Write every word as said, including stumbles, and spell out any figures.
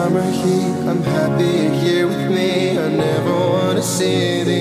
summer heat. I'm happy here with me. I never wanna see the